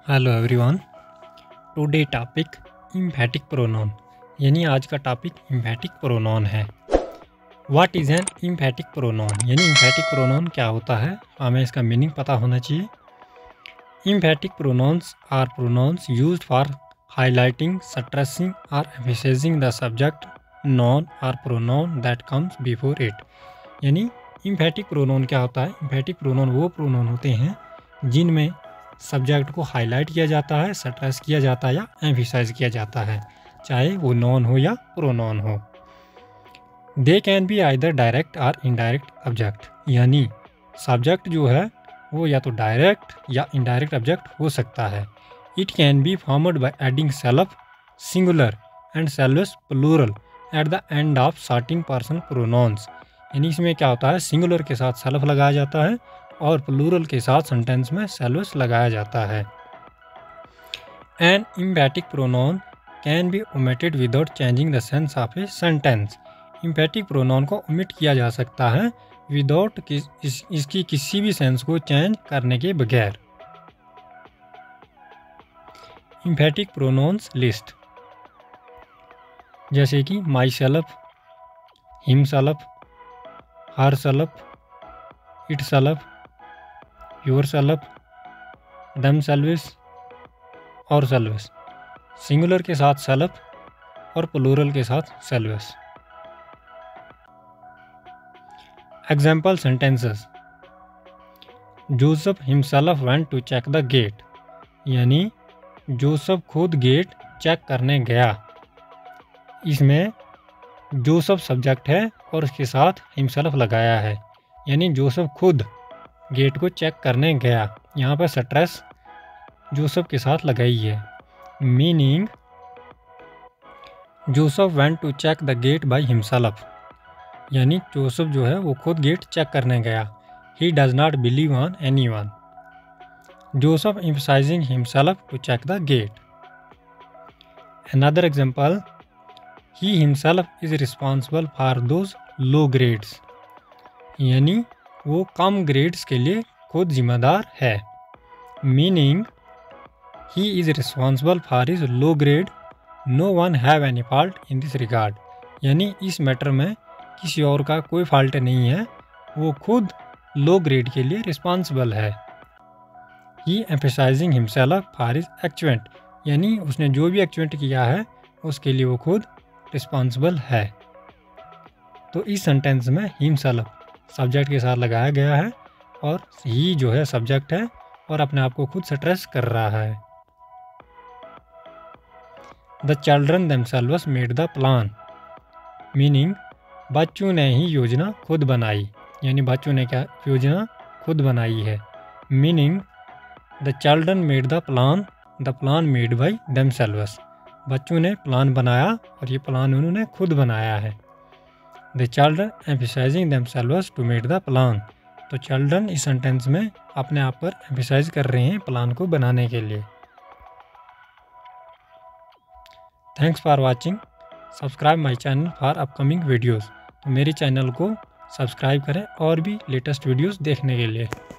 Hello everyone. Today topic emphatic pronoun, यानी आज का टॉपिक एम्फैटिक प्रोनाउन है। What is an emphatic pronoun, यानी एम्फैटिक प्रोनाउन क्या होता है, हमें इसका मीनिंग पता होना चाहिए। Emphatic pronouns are pronouns used for highlighting, stressing or emphasizing the subject, noun or pronoun that comes before it. यानी एम्फैटिक प्रोनाउन क्या होता है? एम्फैटिक प्रोनाउन वो प्रोनाउन होते हैं जिनमें सब्जेक्ट को हाईलाइट किया जाता है, स्ट्रेस किया जाता है या एम्फसाइज किया जाता है, चाहे वो नॉन हो या प्रोनाउन हो। They can be either direct or indirect object, यानी सब्जेक्ट जो है वो या तो डायरेक्ट या इनडायरेक्ट ऑब्जेक्ट हो सकता है। It can be formed by adding self singular and selves plural at the end of certain person pronouns. यानी इसमें क्या होता है, सिंगुलर के साथ सेल्फ लगाया जाता है और प्लूरल के साथ सेंटेंस में सेल्वस लगाया जाता है। An emphatic pronoun can be omitted without changing the sense of a sentence. Emphatic pronoun को ओमिट किया जा सकता है विदाउट इसकी किसी भी सेंस को चेंज करने के बगैर। एम्फैटिक प्रोनाउंस लिस्ट, जैसे कि myself, himself, herself, itself, yourself, themselves और सेल्विस। सिंगुलर के साथ सेल्फ और प्लूरल के साथ selves. Example sentences: Joseph himself went to check the gate, यानी जोसेफ खुद गेट चेक करने गया। इसमें जोसेफ सब्जेक्ट है और उसके साथ हिमसेल्फ लगाया है, यानी जोसेफ खुद गेट को चेक करने गया। यहाँ पर स्ट्रेस जोसेफ के साथ लगाई है। Meaning Joseph went to check the gate by himself, यानी जोसेफ जो है वो खुद गेट चेक करने गया। He does not believe on anyone. Joseph emphasizing himself to check the gate. Another example: he himself is responsible for those low grades, यानी वो कम ग्रेड्स के लिए खुद जिम्मेदार है। Meaning he is responsible for his low grade, no one have any fault in this regard, यानी इस मैटर में किसी और का कोई फॉल्ट नहीं है, वो खुद लो ग्रेड के लिए रिस्पॉन्सिबल है। He emphasizing himself for his achievement, यानी उसने जो भी अचीवमेंट किया है उसके लिए वो खुद रिस्पॉन्सिबल है। तो इस सेंटेंस में हिमसेल्फ सब्जेक्ट के साथ लगाया गया है और ही जो है सब्जेक्ट है और अपने आप को खुद स्ट्रेस कर रहा है। The children themselves made the plan, meaning बच्चों ने ही योजना खुद बनाई, यानी बच्चों ने क्या योजना खुद बनाई है। Meaning the children made the plan made by themselves, बच्चों ने प्लान बनाया और ये प्लान उन्होंने खुद बनाया है। The children emphasizing themselves to made the plan, तो चिल्ड्रन इस सेंटेंस में अपने आप पर एम्फसाइज कर रहे हैं प्लान को बनाने के लिए। Thanks for watching. Subscribe my channel for upcoming videos. तो मेरे चैनल को सब्सक्राइब करें और भी लेटेस्ट वीडियोज़ देखने के लिए।